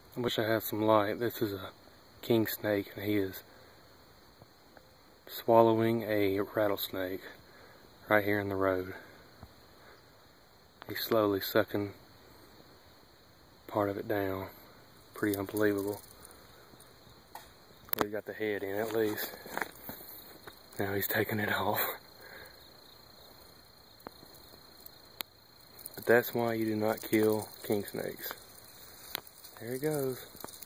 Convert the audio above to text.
I wish I had some light. This is a king snake, and he is swallowing a rattlesnake right here in the road. He's slowly sucking part of it down. Pretty unbelievable. Well, he got the head in at least. Now he's taking it off. But that's why you do not kill king snakes. There he goes.